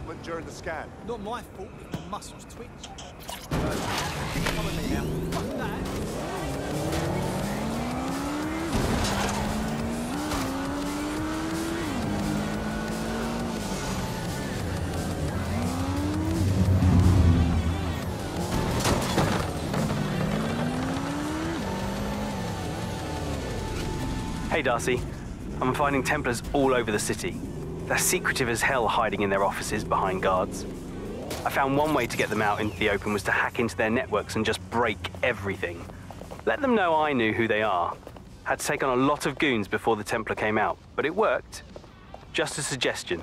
movement during the scan. Not my fault if my muscles twitch. Come with me now. Fuck that. Hey Darcy, I'm finding Templars all over the city. They're secretive as hell, hiding in their offices behind guards. I found one way to get them out into the open was to hack into their networks and just break everything. Let them know I knew who they are. Had to take on a lot of goons before the Templar came out, but it worked. Just a suggestion.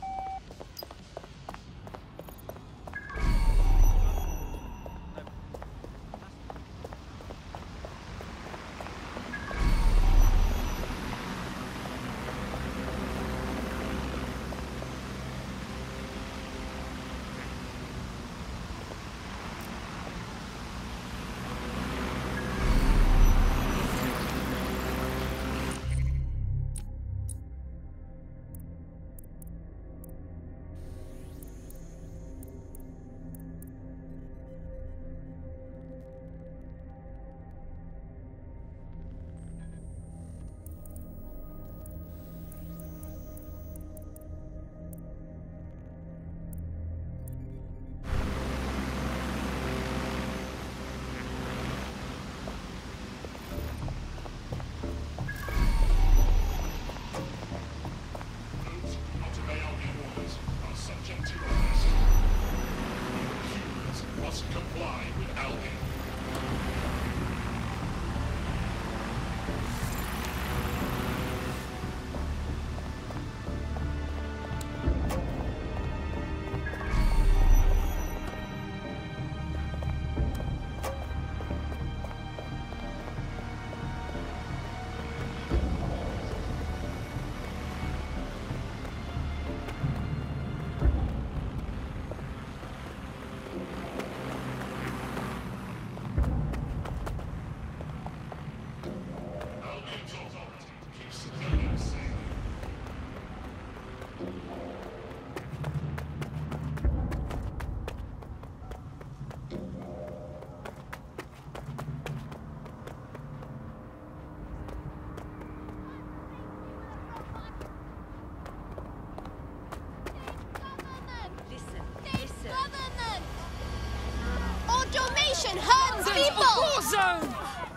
Automation hurts people! War zone!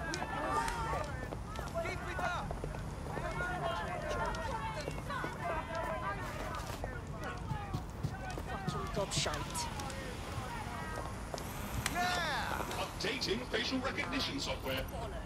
Fucking gobshite. Yeah! Updating facial recognition software.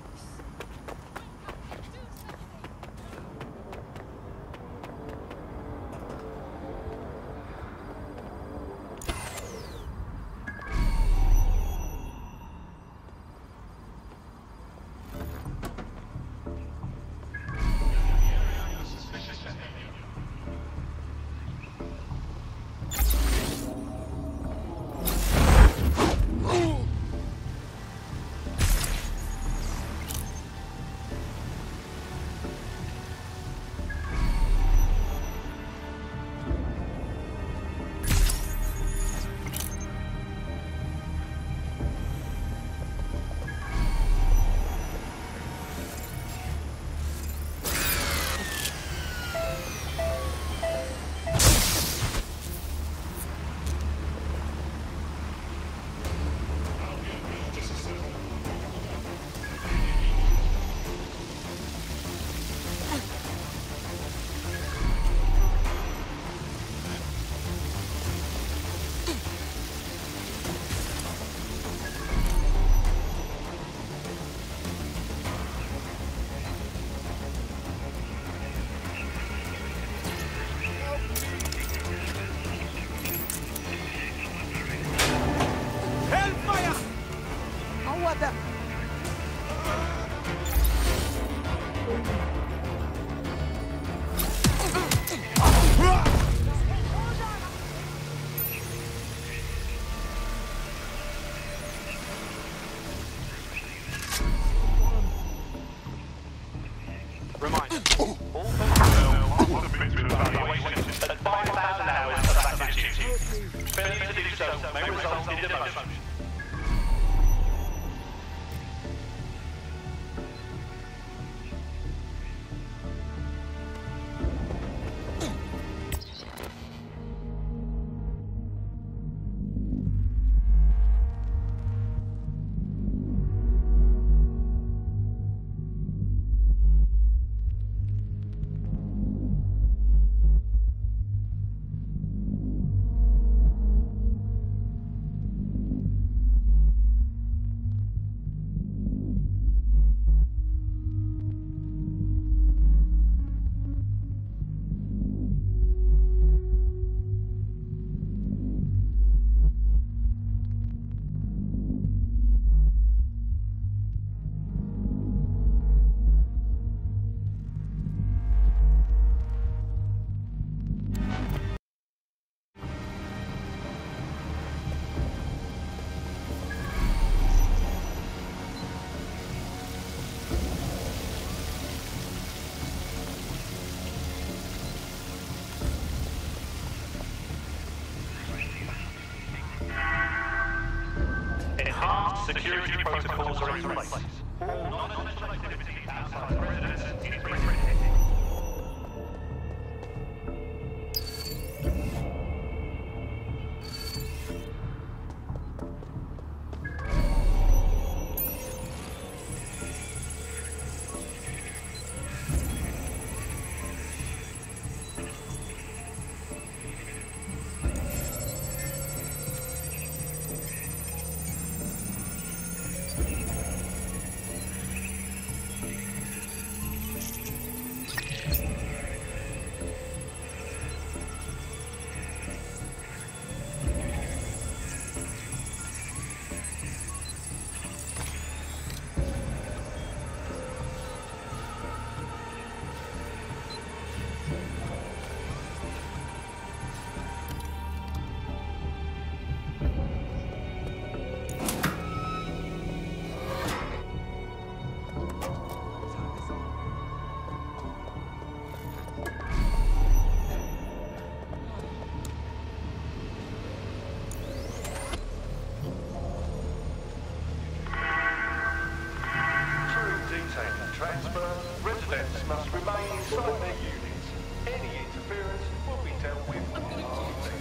Reminder, all personnel are subject to evaluation at 5,000 hours of active duty. demotion. Security protocols are in place. All non-essential activity outside the residence is restricted. Residents must remain inside their units. Any interference will be dealt with immediately.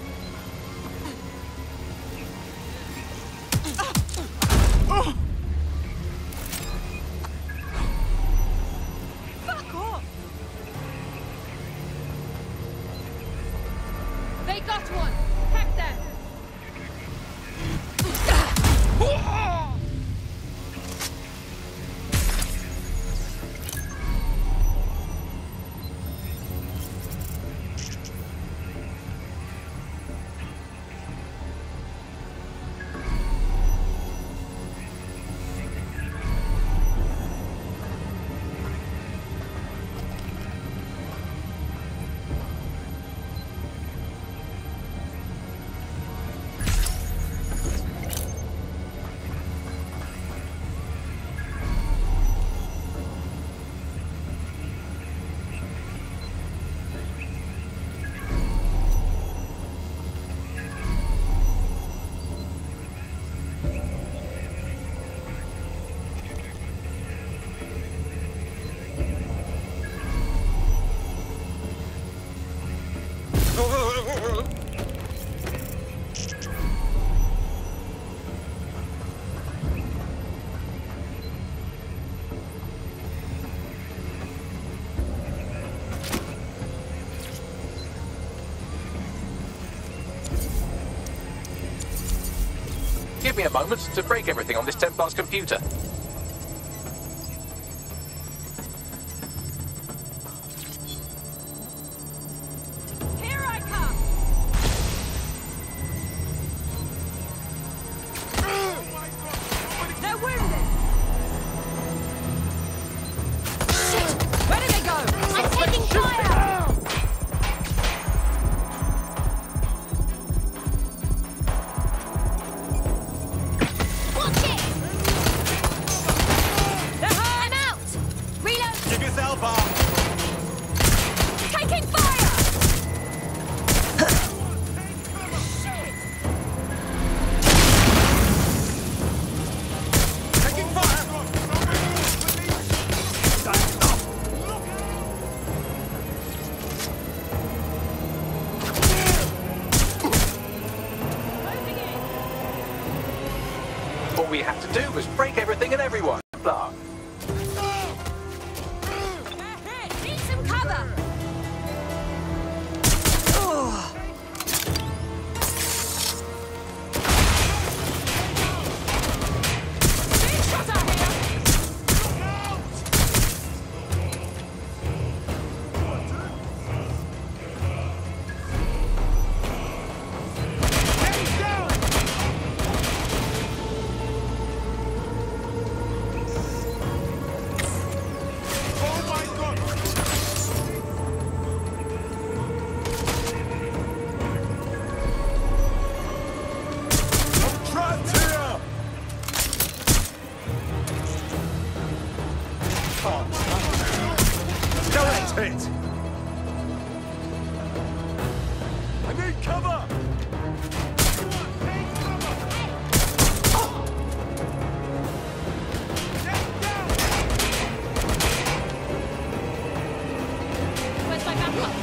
Fuck off! They got one! Hack them! Give me a moment to break everything on this Templar's computer. Here I come! They're wounded! Shit! Where did they go? I'm taking fire! Watch it! to do was break everything and everyone. Blah. Need some cover! Big shot out here! Hit! I need cover! Where's my backup?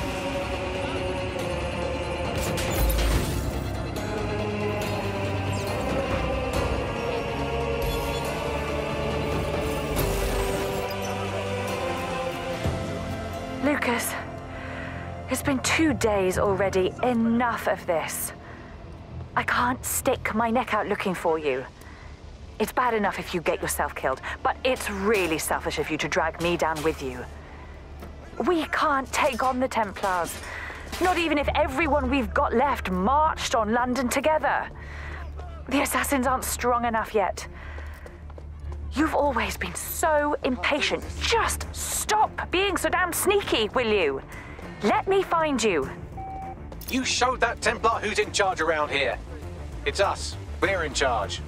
Lucas, it's been 2 days already. Enough of this. I can't stick my neck out looking for you. It's bad enough if you get yourself killed, but it's really selfish of you to drag me down with you. We can't take on the Templars, not even if everyone we've got left marched on London together. The assassins aren't strong enough yet. You've always been so impatient. Just stop being so damn sneaky, will you? Let me find you. You showed that Templar who's in charge around here. It's us. We're in charge.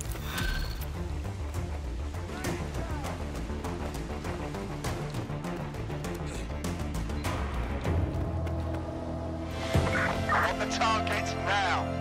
On the target now.